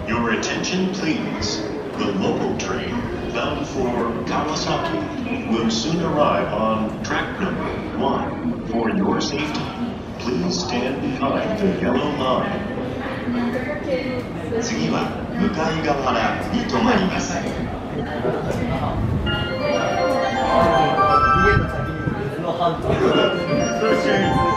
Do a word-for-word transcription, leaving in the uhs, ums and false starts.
Your attention, please. The local train bound for Kawasaki will soon arrive on track number one. For your safety, please stand behind the yellow line. 次は向かい側に停まります。家の先に別の半島。